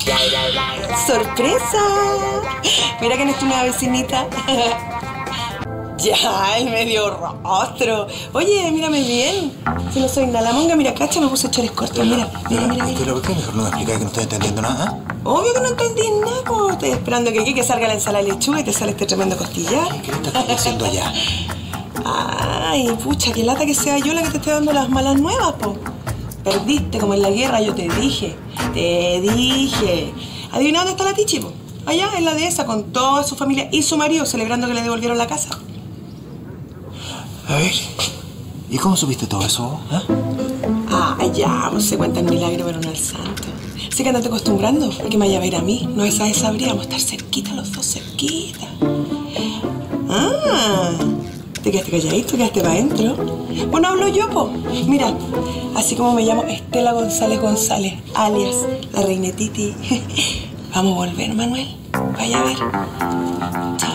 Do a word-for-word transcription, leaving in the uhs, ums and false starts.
¡Sorpresa! Mira que no es tu nueva vecinita. Ya, el medio rostro. Oye, mírame bien. Si no soy nada la monga, mira, cacha, me puse chores cortos. Mira, mira, mira, mira. Pero ¿por qué mejor no me explicas que no estoy entendiendo nada? Obvio que no entendí nada, po. Estoy esperando que aquí que salga la ensalada de lechuga y te sale este tremendo costillar. ¿Qué le estás haciendo allá? Ay, pucha, qué lata que sea yo la que te esté dando las malas nuevas, po. Perdiste como en la guerra, yo te dije. Te dije. ¿Adivina dónde está la Tichi, po? Allá, en la dehesa, con toda su familia y su marido, celebrando que le devolvieron la casa. A ver, ¿y cómo supiste todo eso? ¿Ah? Ah, ya, pues se cuenta el milagro, pero no el santo. Sí que andate acostumbrando, porque me vaya a ir a mí. No esa vez sabríamos estar cerquita, los dos cerquita. Ah, te quedaste calladito, te quedaste para adentro. Bueno, hablo yo, po. Mira, así como me llamo Estela González González, alias la Reinetiti. Vamos a volver, Manuel. Vaya a ver.